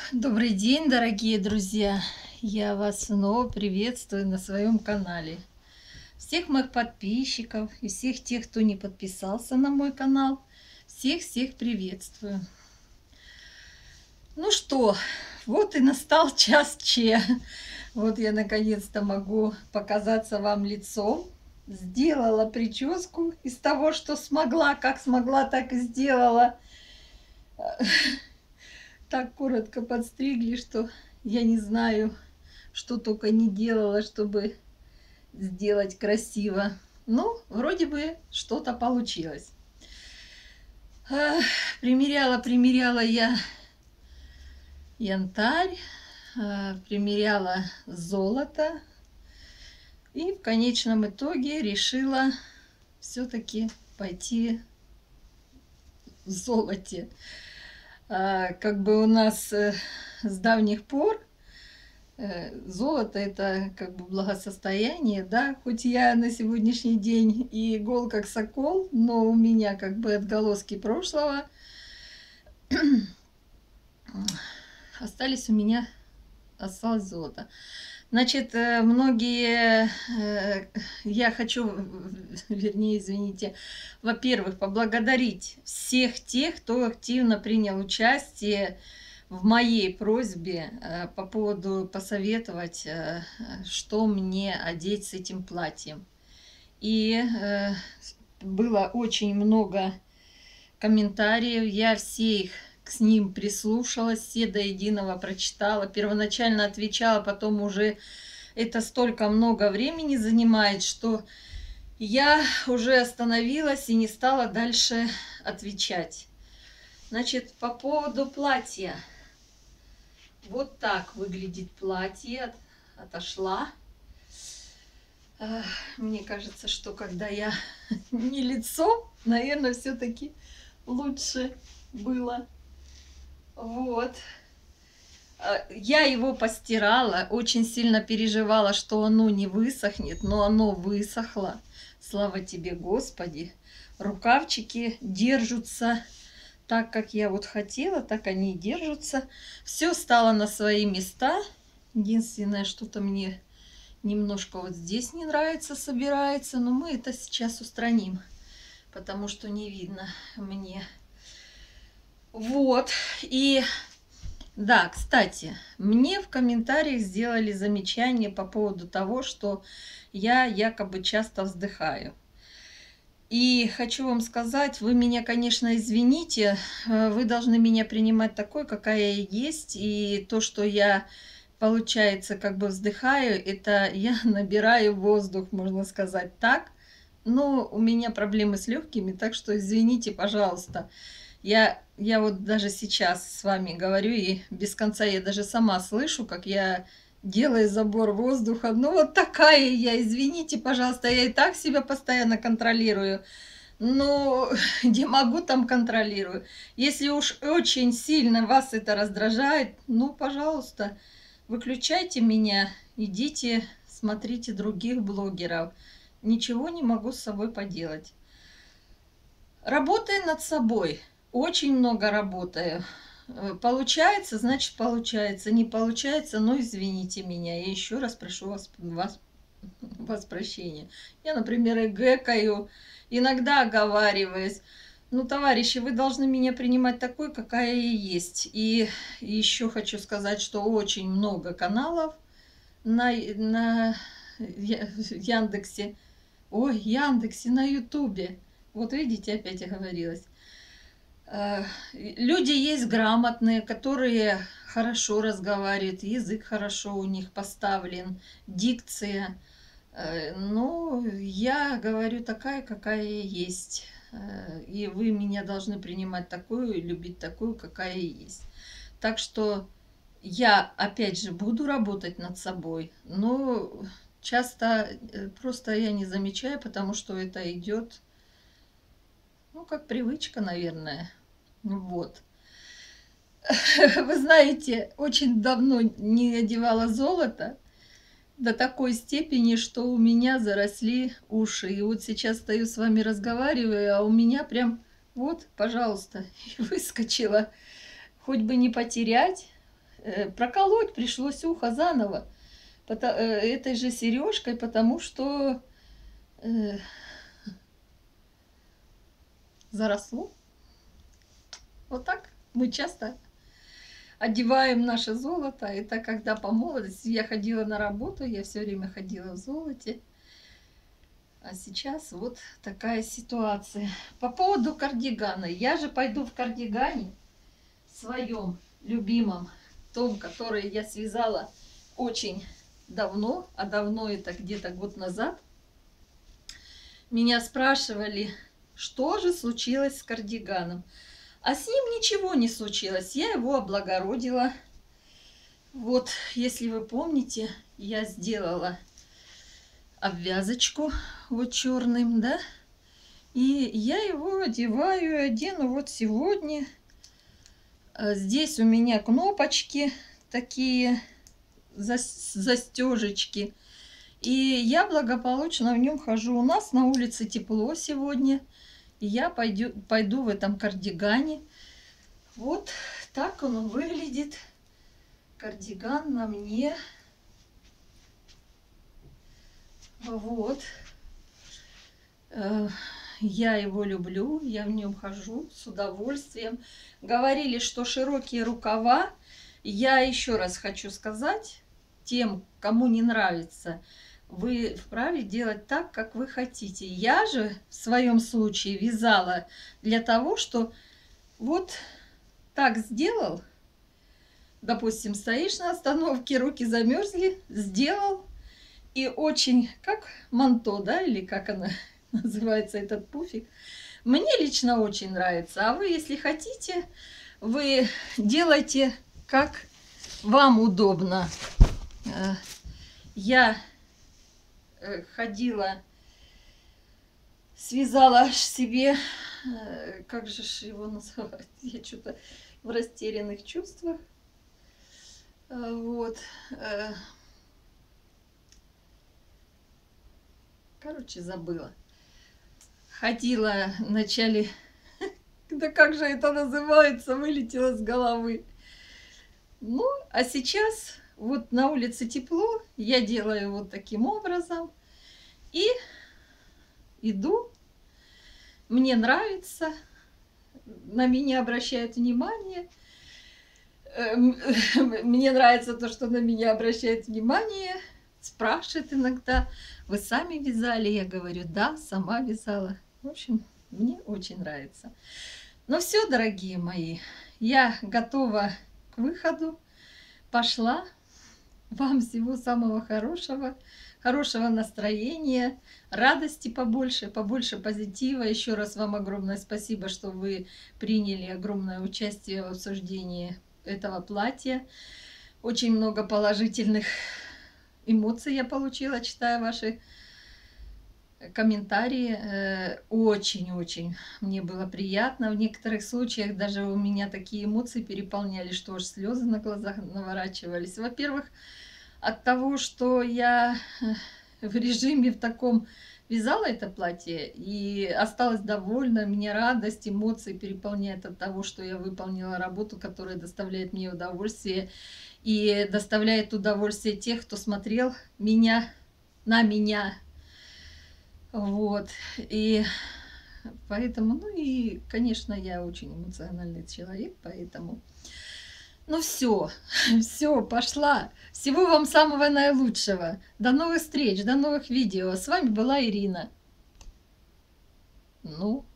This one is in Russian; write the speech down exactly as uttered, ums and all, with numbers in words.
Добрый день, дорогие друзья! Я вас снова приветствую на своем канале. Всех моих подписчиков и всех тех, кто не подписался на мой канал, всех-всех приветствую. Ну что, вот и настал час Че. Вот я наконец-то могу показаться вам лицом. Сделала прическу из того, что смогла, как смогла, так и сделала. Так коротко подстригли, что я не знаю, что только не делала, чтобы сделать красиво. Ну, вроде бы что-то получилось. Примеряла, примеряла я янтарь, примеряла золото. И в конечном итоге решила все-таки пойти в золоте. Как бы у нас с давних пор золото это как бы благосостояние, да, хоть я на сегодняшний день и гол как сокол, но у меня как бы отголоски прошлого остались у меня, осталось золото. Значит, многие, я хочу, вернее, извините, во-первых, поблагодарить всех тех, кто активно принял участие в моей просьбе по поводу посоветовать, что мне одеть с этим платьем. И было очень много комментариев, я все их с ним прислушалась, все до единого прочитала, первоначально отвечала, потом уже это столько много времени занимает, что я уже остановилась и не стала дальше отвечать. Значит, по поводу платья. Вот так выглядит платье. Отошла. Мне кажется, что когда я не лицом, наверное, все-таки лучше было. Вот. Я его постирала, очень сильно переживала, что оно не высохнет, но оно высохло. Слава тебе, Господи. Рукавчики держатся так, как я вот хотела, так они и держатся. Все стало на свои места. Единственное, что-то мне немножко вот здесь не нравится, собирается, но мы это сейчас устраним, потому что не видно мне. Вот, и да, кстати, мне в комментариях сделали замечание по поводу того, что я якобы часто вздыхаю. И хочу вам сказать, вы меня, конечно, извините, вы должны меня принимать такой, какая я есть, и то, что я, получается, как бы вздыхаю, это я набираю воздух, можно сказать так. Но у меня проблемы с легкими, так что извините, пожалуйста. Я, я вот даже сейчас с вами говорю, и без конца я даже сама слышу, как я делаю забор воздуха. Ну вот такая я, извините, пожалуйста, я и так себя постоянно контролирую. Но где могу, там контролирую. Если уж очень сильно вас это раздражает, ну, пожалуйста, выключайте меня, идите, смотрите других блогеров. Ничего не могу с собой поделать. Работаю над собой. Очень много работаю. Получается, значит получается. Не получается, ну извините меня. Я еще раз прошу вас, вас, вас прощения. Я, например, и гэкаю, иногда оговариваюсь. Ну, товарищи, вы должны меня принимать такой, какая я есть. И еще хочу сказать, что очень много каналов на, на Яндексе. Ой, Яндексе, на Ютубе. Вот видите, опять оговорилась. Люди есть грамотные, которые хорошо разговаривают, язык хорошо у них поставлен, дикция. Но я говорю такая, какая я есть. И вы меня должны принимать такую и любить такую, какая я есть. Так что я, опять же, буду работать над собой, но часто просто я не замечаю, потому что это идет, ну, как привычка, наверное. Вот. Вы знаете, очень давно не одевала золото до такой степени, что у меня заросли уши. И вот сейчас стою с вами разговариваю, а у меня прям вот, пожалуйста, выскочила. Хоть бы не потерять, э, проколоть пришлось ухо заново пото- э, этой же сережкой, потому что э, заросло. Вот так мы часто одеваем наше золото. Это когда по молодости я ходила на работу, я все время ходила в золоте. А сейчас вот такая ситуация. По поводу кардигана. Я же пойду в кардигане своем любимом, том, который я связала очень давно, а давно это где-то год назад. Меня спрашивали, что же случилось с кардиганом. А с ним ничего не случилось. Я его облагородила. Вот, если вы помните, я сделала обвязочку вот черным, да. И я его одеваю, одену вот сегодня. Здесь у меня кнопочки такие, застежечки. И я благополучно в нем хожу. У нас на улице тепло сегодня. И я пойду, пойду в этом кардигане. Вот так он выглядит. Кардиган на мне. Вот. Я его люблю, я в нем хожу с удовольствием. Говорили, что широкие рукава. Я еще раз хочу сказать тем, кому не нравится, вы вправе делать так, как вы хотите. Я же в своем случае вязала для того, что вот так сделал. Допустим, стоишь на остановке, руки замерзли, сделал. И очень, как манто, да, или как она называется, этот пуфик. Мне лично очень нравится. А вы, если хотите, вы делайте, как вам удобно. Я ходила, связала себе, как же его называть, я что-то в растерянных чувствах. Вот. Короче, забыла. Ходила вначале, да как же это называется, вылетело с головы. Ну, а сейчас вот на улице тепло, я делаю вот таким образом. И иду, мне нравится, на меня обращают внимание. Мне нравится то, что на меня обращают внимание, спрашивают иногда, вы сами вязали? Я говорю, да, сама вязала. В общем, мне очень нравится. Ну все, дорогие мои, я готова к выходу. Пошла. Вам всего самого хорошего, хорошего настроения, радости побольше, побольше позитива. Еще раз вам огромное спасибо, что вы приняли огромное участие в обсуждении этого платья. Очень много положительных эмоций я получила, читая ваши комментарии. Очень-очень мне было приятно. В некоторых случаях даже у меня такие эмоции переполняли, что аж слезы на глазах наворачивались. Во-первых, от того, что я в режиме в таком вязала это платье и осталась довольна, мне радость, эмоции переполняют от того, что я выполнила работу, которая доставляет мне удовольствие и доставляет удовольствие тех, кто смотрел меня, на меня. Вот, и поэтому, ну и, конечно, я очень эмоциональный человек, поэтому, ну все, все, пошла. Всего вам самого наилучшего. До новых встреч, до новых видео. С вами была Ирина. Ну.